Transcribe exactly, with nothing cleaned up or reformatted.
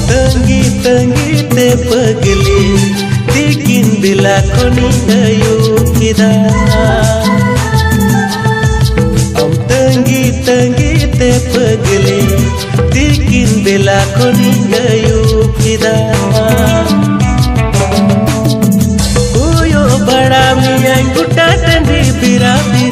Tanggi tanggi te pagli Tikin bila koni ayu kita. Om tanggi tanggi te pagli Tikin bila koni ayu kita. Kuyo bada miyang guta tandi birabi